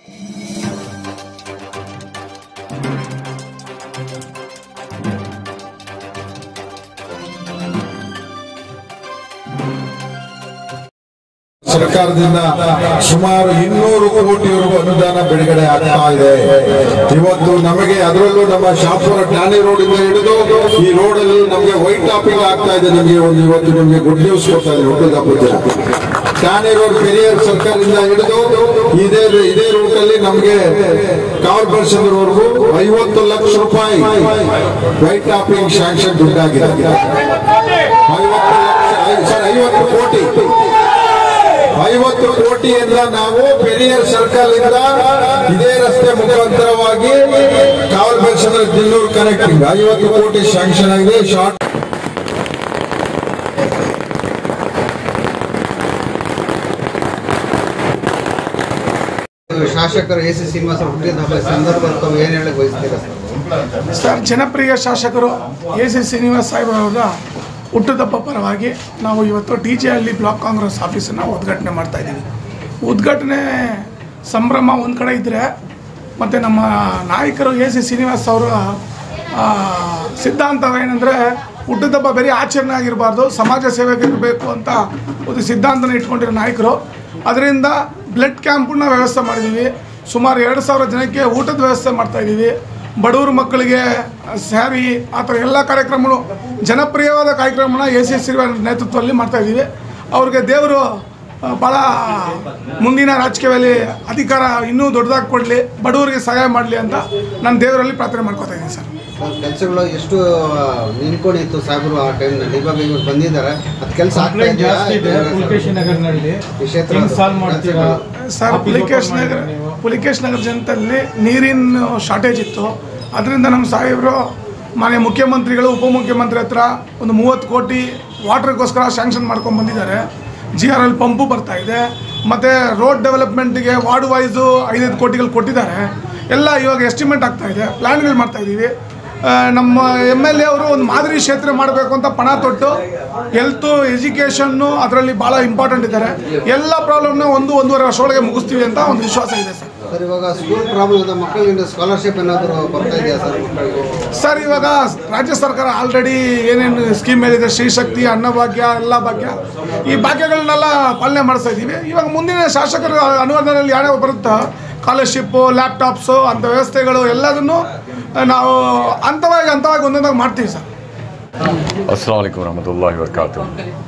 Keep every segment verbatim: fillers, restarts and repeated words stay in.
ಸರ್ಕಾರದಿಂದ ಸುಮಾರು ಇನ್ನೂರು ಕೋಟಿವರೆಗೂ ಅನುದಾನ ಬಿಡುಗಡೆ ಆಗ್ತಾ ಇದೆ. ಇವತ್ತು ನಮಗೆ ಅದರಲ್ಲೂ ನಮ್ಮ ಶಾಪುರ ಠಾಣೆ ರೋಡ್ ಇಂದ ಹಿಡಿದು ಈ ರೋಡ್ ಅಲ್ಲಿ ನಮಗೆ ವೈಟ್ ಟಾಪಿಂಗ್ ಆಗ್ತಾ ಇದೆ. ನಿಮಗೆ ಒಂದು ಇವತ್ತು ನಿಮಗೆ ಗುಡ್ ನ್ಯೂಸ್ ಕೊಡ್ತಾ ಇದೆ. ಹುಟ್ಟುಹಬ್ಬದ ಠಾಣೆ ರೋಡ್ ಪೆರಿಯರ್ ಸರ್ಕಾರದಿಂದ ಹಿಡಿದು ಇದೇ ಇದೇ ರೂಟ್ ಅಲ್ಲಿ ನಮಗೆ ಕಾರ್ಪೊರೇಷನ್ ವರೆಗೂ ಐವತ್ತು ಲಕ್ಷ ರೂಪಾಯಿ ವೈಟ್ ಟಾಪಿಂಗ್ ಶಾಂಕ್ಷನ್ ದುಡ್ಡಾಗಿದೆ. ಐವತ್ತು ಲಕ್ಷ ಸರ್ ಐವತ್ತು ಕೋಟಿ ಐವತ್ತು ಕೋಟಿಯಿಂದ ನಾವು ಪೆರಿಯರ್ ಸರ್ಕಲ್ ಇಂದ ಇದೇ ರಸ್ತೆ ಮುಖಾಂತರವಾಗಿ ಕಾರ್ಪೊರೇಷನ್ ದಿಲ್ಲೂರು ಕನೆಕ್ಟಿಂಗ್ ಐವತ್ತು ಕೋಟಿ ಶಾಂಕ್ಷನ್ ಆಗಿದೆ. ಶಾರ್ಟ್ ಶಾಸಕರು ಎ ಸಿ ಶ್ರೀನಿವಾಸ ಹುಟ್ಟಿದ ಸಂದರ್ಭ ಏನು ಹೇಳಕ್ ಬಯಸ್ತೀರಾ ಸರ್? ಜನಪ್ರಿಯ ಶಾಸಕರು ಎ ಸಿ ಶ್ರೀನಿವಾಸ ಸಾಹೇಬರವರ ಹುಟ್ಟುಹಬ್ಬ ಪರವಾಗಿ ನಾವು ಇವತ್ತು D J Halli block Congress ಆಫೀಸನ್ನು ಉದ್ಘಾಟನೆ ಮಾಡ್ತಾ ಇದ್ದೀವಿ. ಉದ್ಘಾಟನೆ ಸಂಭ್ರಮ ಒಂದು ಕಡೆ ಇದ್ದರೆ, ಮತ್ತು ನಮ್ಮ ನಾಯಕರು ಎ ಸಿ ಶ್ರೀನಿವಾಸ ಅವರ ಸಿದ್ಧಾಂತವೇನೆಂದರೆ ಹುಟ್ಟುಹಬ್ಬ ಬರೀ ಆಚರಣೆ ಆಗಿರಬಾರ್ದು, ಸಮಾಜ ಸೇವೆಗೆ ಇರಬೇಕು ಅಂತ ಒಂದು ಸಿದ್ಧಾಂತನ ಇಟ್ಕೊಂಡಿರೋ ನಾಯಕರು. ಅದರಿಂದ ಬ್ಲಡ್ ಕ್ಯಾಂಪನ್ನ ವ್ಯವಸ್ಥೆ ಮಾಡಿದ್ದೀವಿ. ಸುಮಾರು ಎರಡು ಸಾವಿರ ಜನಕ್ಕೆ ಊಟದ ವ್ಯವಸ್ಥೆ ಮಾಡ್ತಾಯಿದ್ದೀವಿ. ಬಡವರು ಮಕ್ಕಳಿಗೆ ಸ್ಯಾರಿ ಆ ಥರ ಎಲ್ಲ ಕಾರ್ಯಕ್ರಮಗಳು ಜನಪ್ರಿಯವಾದ ಕಾರ್ಯಕ್ರಮನ ಎ ಸಿ ಶ್ರೀನಿವಾಸ ನೇತೃತ್ವದಲ್ಲಿ ಮಾಡ್ತಾಯಿದ್ದೀವಿ. ಅವ್ರಿಗೆ ದೇವರು ಭಾಳ ಮುಂದಿನ ರಾಜಕೀಯದಲ್ಲಿ ಅಧಿಕಾರ ಇನ್ನೂ ದೊಡ್ಡದಾಗಿ ಕೊಡಲಿ, ಬಡವರಿಗೆ ಸಹಾಯ ಮಾಡಲಿ ಅಂತ ನಾನು ದೇವರಲ್ಲಿ ಪ್ರಾರ್ಥನೆ ಮಾಡ್ಕೊತಾ ಇದ್ದೀನಿ ಸರ್. ಕೆಲಸಗಳು ಎಷ್ಟು ನಿಂತ್ಕೊಂಡಿತ್ತು ಸಾಗರು ಆ ಟೈಮ್ನಲ್ಲಿ, ಇವಾಗ ಇವಾಗ ಬಂದಿದ್ದಾರೆ, ಅದು ಕೆಲಸ ಸರ್. ಪುಲಿಕೇಶ್ ನಗರ ಪುಲಿಕೇಶ್ ನಗರ ಜನತೆಯಲ್ಲಿ ನೀರಿನ ಶಾರ್ಟೇಜ್ ಇತ್ತು. ಅದರಿಂದ ನಮ್ಮ ಸಾಹೇಬರು ಮಾನ್ಯ ಮುಖ್ಯಮಂತ್ರಿಗಳು ಉಪಮುಖ್ಯಮಂತ್ರಿ ಹತ್ರ ಒಂದು ಮೂವತ್ತು ಕೋಟಿ ವಾಟರ್ಗೋಸ್ಕರ ಸ್ಯಾಂಕ್ಷನ್ ಮಾಡ್ಕೊಂಡು ಬಂದಿದ್ದಾರೆ. ಜಿ ಆರ್ ಎಲ್ ಪಂಪು ಬರ್ತಾಯಿದೆ, ಮತ್ತು ರೋಡ್ ಡೆವಲಪ್ಮೆಂಟ್ಗೆ ವಾರ್ಡ್ ವೈಸು ಐದೈದು ಕೋಟಿಗಳು ಕೊಟ್ಟಿದ್ದಾರೆ. ಎಲ್ಲ ಇವಾಗ ಎಸ್ಟಿಮೇಟ್ ಆಗ್ತಾಯಿದೆ, ಪ್ಲ್ಯಾನ್ಗಳು ಮಾಡ್ತಾಯಿದ್ದೀವಿ. ನಮ್ಮ ಎಮ್ ಎಲ್ ಎ ಅವರು ಒಂದು ಮಾದರಿ ಕ್ಷೇತ್ರ ಮಾಡಬೇಕು ಅಂತ ಪಣ ತೊಟ್ಟು ಹೆಲ್ತು ಎಜುಕೇಷನ್ನು ಅದರಲ್ಲಿ ಭಾಳ ಇಂಪಾರ್ಟೆಂಟ್ ಇದ್ದಾರೆ. ಎಲ್ಲ ಪ್ರಾಬ್ಲಮ್ನ ಒಂದು ಒಂದೂವರೆ ವರ್ಷ ಒಳಗೆ ಮುಗಿಸ್ತೀವಿ ಅಂತ ಒಂದು ವಿಶ್ವಾಸ ಇದೆ ಸರ್. ಸರ್, ಇವಾಗ ಸ್ಕೂಲ್ ಪ್ರಾಬ್ಲಮ್ ಇದೆ, ಮಕ್ಕಳಿಗೆ ಸ್ಕಾಲರ್ಶಿಪ್ ಏನಾದರೂ ಬರ್ತಾ ಇದೆಯಾ ಸರ್? ಸರ್, ಇವಾಗ ರಾಜ್ಯ ಸರ್ಕಾರ ಆಲ್ರೆಡಿ ಏನೇನು ಸ್ಕೀಮ್ ಏನಿದೆ, ಶ್ರೀಶಕ್ತಿ, ಅನ್ನಭಾಗ್ಯ, ಎಲ್ಲ ಭಾಗ್ಯ, ಈ ಭಾಗ್ಯಗಳನ್ನೆಲ್ಲ ಪಾಲನೆ ಮಾಡಿಸ್ತಾ ಇದ್ದೀವಿ. ಇವಾಗ ಮುಂದಿನ ಶಾಸಕರ ಅನುದಾನದಲ್ಲಿ ಯಾವ್ಯಾವ ಬರುತ್ತಾ ಸ್ಕಾಲರ್ಶಿಪ್ಪು, ಲ್ಯಾಪ್ಟಾಪ್ಸು ಅಂಥ ವ್ಯವಸ್ಥೆಗಳು ಎಲ್ಲದನ್ನು ನಾವು ಹಂತವಾಗಿ ಹಂತವಾಗಿ ಒಂದೊಂದಾಗಿ ಮಾಡ್ತೀವಿ ಸರ್. अस्सलाम वालेकुम रहमतुल्लाहि व बरकातुहू।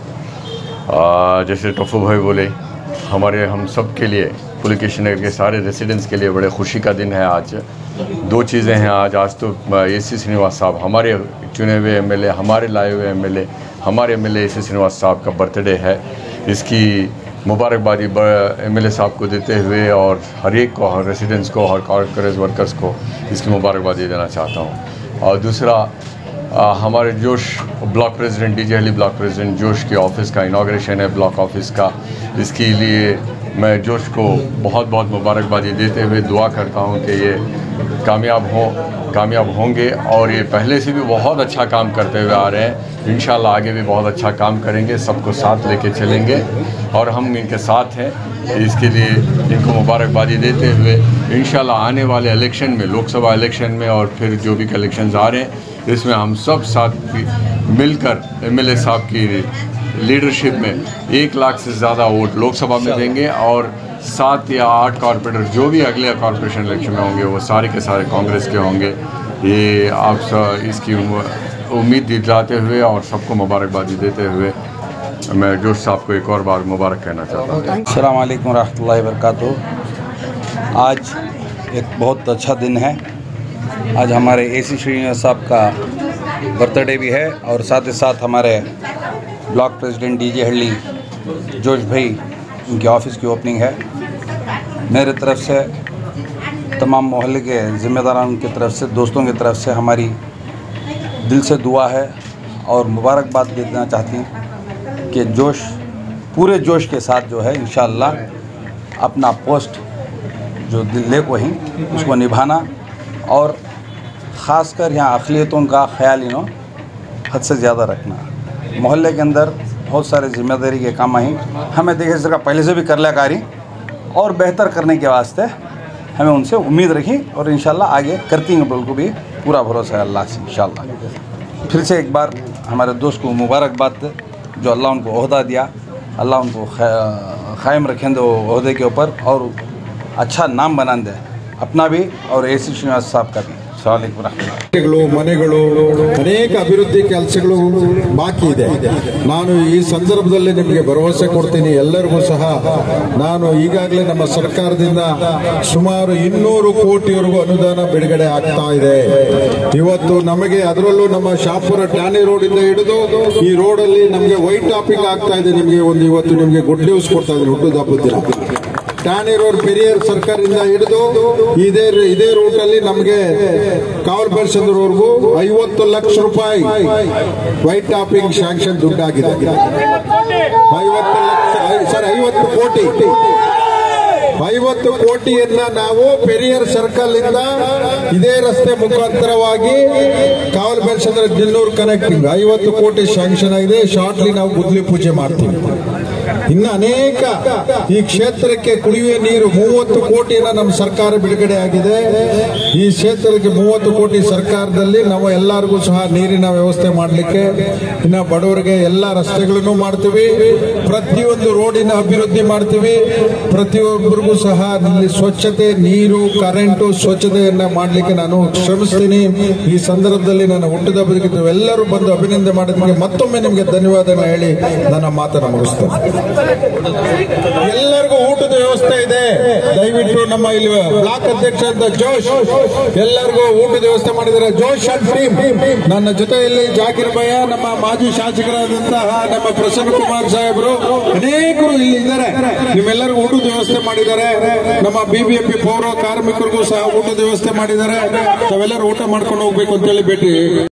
जैसे टफू भाई बोले, हमारे हम सब के लिए पुलिकेश नगर के सारे रेसिडेंट्स के लिए बड़े खुशी का दिन है आज। दो चीज़ें हैं आज आज तो ए सी श्रीनिवास साहब हमारे चुने हुए एम एल ए, हमारे लाए हुए एम एल ए, हमारे M L A A C Srinivas साहब का बर्थडे है। इसकी मुबारकबादी एम एल ए साहब को देते हुए और हर एक को, हर रेसिडेंट्स को, हर कांग्रेस वर्कर्स को इसकी मुबारकबादी देना चाहता हूँ। और दूसरा, आ, हमारे जोश ब्लॉक प्रेसिडेंट डी जे हली ब्लॉक प्रेसिडेंट जोश के ऑफ़िस का इनाग्रेशन है, ब्लॉक ऑफिस का। इसके लिए मैं जोश को बहुत बहुत मुबारकबादी देते हुए दुआ करता हूँ कि ये कामयाब हों कामयाब होंगे और ये पहले से भी बहुत अच्छा काम करते हुए आ रहे हैं। इंशाल्लाह आगे भी बहुत अच्छा काम करेंगे, सबको साथ लेके चलेंगे और हम इनके साथ हैं। इसके लिए इनको मुबारकबादी देते हुए इंशाल्लाह आने वाले इलेक्शन में, लोकसभा इलेक्शन में और फिर जो भी इलेक्शंस आ रहे हैं, इसमें हम सब साथ मिलकर एम एल ए साहब की लीडरशिप में एक लाख से ज़्यादा वोट लोकसभा में देंगे और सात या आठ कॉरपोरेटर जो भी अगले कॉरपोरेशन इलेक्शन में होंगे वो सारे के सारे कांग्रेस के होंगे। ये आप इसकी उम्मीद दिलाते हुए और सबको मुबारकबादी देते हुए मैं जोश साहब को एक और बार मुबारक कहना चाहता हूँ। अस्सलाम वालेकुम रहमतुल्लाहि व बरकातुहू। आज एक बहुत अच्छा दिन है। आज हमारे ए सी श्रीनिवास साहब का बर्थडे भी है और साथ ही साथ हमारे ब्लॉक प्रेसिडेंट डी जे हल्ली जोश भाई उनके ऑफ़िस की ओपनिंग है। मेरे तरफ से तमाम मोहल्ले के ज़िम्मेदारान की तरफ से, दोस्तों की तरफ से हमारी दिल से दुआ है और मुबारकबाद देना चाहती हूँ कि जोश पूरे जोश के साथ जो है इंशाअल्लाह अपना पोस्ट जो दिल्ली को ही उसको निभाना और ख़ासकर यहाँ अक़लियतों का ख्याल इन्हों हद से ज़्यादा रखना। मोहल्ले के अंदर बहुत सारे जिम्मेदारी के काम आई हमें देखे सका पहले से भी कर लिया कारी और बेहतर करने के वास्ते हमें उनसे उम्मीद रखी और इंशाल्लाह आगे करती हैं, बिल्कुल भी पूरा भरोसा है अल्लाह से इंशाल्लाह। फिर से एक बार हमारे दोस्त को मुबारकबाद, जो अल्लाह उनको ओहदा दिया, अल्लाह उनको क़ायम रखें दो ओहदे के ऊपर और अच्छा नाम बना दे अपना भी और ए सी ಶ್ರೀನಿವಾಸ್ साहब का भी। ಮನೆಗಳು ಅನೇಕ ಅಭಿವೃದ್ಧಿ ಕೆಲಸಗಳು ಬಾಕಿ ಇದೆ. ನಾನು ಈ ಸಂದರ್ಭದಲ್ಲಿ ನಿಮಗೆ ಭರವಸೆ ಕೊಡ್ತೀನಿ, ಎಲ್ಲರಿಗೂ ಸಹ ನಾನು ಈಗಾಗಲೇ ನಮ್ಮ ಸರ್ಕಾರದಿಂದ ಸುಮಾರು ಇನ್ನೂರು ಕೋಟಿವರೆಗೂ ಅನುದಾನ ಬಿಡುಗಡೆ ಆಗ್ತಾ ಇದೆ. ಇವತ್ತು ನಮಗೆ ಅದರಲ್ಲೂ ನಮ್ಮ ಶಾಪುರ ಟ್ಯಾನಿ ರೋಡ್ ಇಂದ ಹಿಡಿದು ಈ ರೋಡ್ ಅಲ್ಲಿ ನಮಗೆ ವೈಟ್ ಟಾಪಿಂಗ್ ಆಗ್ತಾ ಇದೆ. ನಿಮಗೆ ಒಂದು ಇವತ್ತು ನಿಮಗೆ ಗುಡ್ ನ್ಯೂಸ್ ಕೊಡ್ತಾ ಇದ್ದೀನಿ. ಹುಟ್ಟುದ ಹಬ್ಬದ ದಿನ ಟ್ಯಾನಿ ರೋಡ್ ಪೆರಿಯರ್ ಸರ್ಕಾರದಿಂದ ಹಿಡಿದು ಇದೇ ಇದೇ ರೂಟ್ ಅಲ್ಲಿ ನಮಗೆ ಕಾವಲ್ ಪರಿಷದ್ವರೆಗೂ ಐವತ್ತು ಲಕ್ಷ ರೂಪಾಯಿ ವೈಟ್ ಟಾಪಿಂಗ್ ಶಾಂಕ್ಷನ್ ದುಡ್ಡಾಗಿದೆ. ಐವತ್ತು ಲಕ್ಷ ಸರ್ ಐವತ್ತು ಕೋಟಿ ಐವತ್ತು ಕೋಟಿಯನ್ನ ನಾವು ಪೆರಿಯರ್ ಸರ್ಕಲ್ ಇಂದ ಇದೇ ರಸ್ತೆ ಮುಖಾಂತರವಾಗಿ ಕಾವಲ್ ಪರಿಷತ್ ದಿನ್ನೂರು ಕನೆಕ್ಟಿಂಗ್ ಐವತ್ತು ಕೋಟಿ ಶಾಂಕ್ಷನ್ ಆಗಿದೆ. ಶಾರ್ಟ್ಲಿ ನಾವು ಗುದ್ಲಿ ಪೂಜೆ ಮಾಡ್ತೀವಿ. ಇನ್ನು ಅನೇಕ ಈ ಕ್ಷೇತ್ರಕ್ಕೆ ಕುಡಿಯುವ ನೀರು ಮೂವತ್ತು ಕೋಟಿಯನ್ನ ನಮ್ಮ ಸರ್ಕಾರ ಬಿಡುಗಡೆ ಆಗಿದೆ. ಈ ಕ್ಷೇತ್ರಕ್ಕೆ ಮೂವತ್ತು ಕೋಟಿ ಸರ್ಕಾರದಲ್ಲಿ ನಾವು ಎಲ್ಲರಿಗೂ ಸಹ ನೀರಿನ ವ್ಯವಸ್ಥೆ ಮಾಡಲಿಕ್ಕೆ ಇನ್ನು ಬಡವರಿಗೆ ಎಲ್ಲ ರಸ್ತೆಗಳನ್ನು ಮಾಡ್ತೀವಿ. ಪ್ರತಿಯೊಂದು ರೋಡಿನ ಅಭಿವೃದ್ಧಿ ಮಾಡ್ತೀವಿ. ಪ್ರತಿಯೊಬ್ಬರಿಗೂ ಸಹ ಇಲ್ಲಿ ಸ್ವಚ್ಛತೆ, ನೀರು, ಕರೆಂಟು, ಸ್ವಚ್ಛತೆಯನ್ನ ಮಾಡಲಿಕ್ಕೆ ನಾನು ಶ್ರಮಿಸ್ತೀನಿ. ಈ ಸಂದರ್ಭದಲ್ಲಿ ನನ್ನ ಹುಟ್ಟಿದ ಬದುಕಿದ್ದು ಎಲ್ಲರೂ ಬಂದು ಅಭಿನಂದನೆ ಮಾಡಿದ್ದಕ್ಕೆ ಮತ್ತೊಮ್ಮೆ ನಿಮಗೆ ಧನ್ಯವಾದ ಹೇಳಿ ನನ್ನ ಮಾತನ್ನು ಮುಗಿಸ್ತೇನೆ. ಎಲ್ಲರಿಗೂ ಊಟದ ವ್ಯವಸ್ಥೆ ಇದೆ. ದಯವಿಟ್ಟು ನಮ್ಮ ಇಲ್ಲಿ ಬ್ಲಾಕ್ ಅಧ್ಯಕ್ಷ ಅಂತ ಜೋಶ್ ಎಲ್ಲರಿಗೂ ಊಟದ ವ್ಯವಸ್ಥೆ ಮಾಡಿದ್ದಾರೆ. Josh and team. ನನ್ನ ಜೊತೆಯಲ್ಲಿ ಜಾಕಿರ್ ಭಯ್ಯ, ನಮ್ಮ ಮಾಜಿ ಶಾಸಕರಾದಂತಹ ನಮ್ಮ ಪ್ರಸನ್ನ ಕುಮಾರ್ ಸಾಹೇಬರು, ಅನೇಕರು ಇಲ್ಲಿ ಇದ್ದಾರೆ. ನಿಮ್ಮೆಲ್ಲರಿಗೂ ಊಟದ ವ್ಯವಸ್ಥೆ ಮಾಡಿದ್ದಾರೆ. ನಮ್ಮ ಬಿಬಿಎಂಪಿ ಪೌರ ಕಾರ್ಮಿಕರಿಗೂ ಸಹ ಊಟದ ವ್ಯವಸ್ಥೆ ಮಾಡಿದ್ದಾರೆ. ತಾವೆಲ್ಲರೂ ಊಟ ಮಾಡ್ಕೊಂಡು ಹೋಗ್ಬೇಕು ಅಂತ ಹೇಳಿ ಭೇಟಿ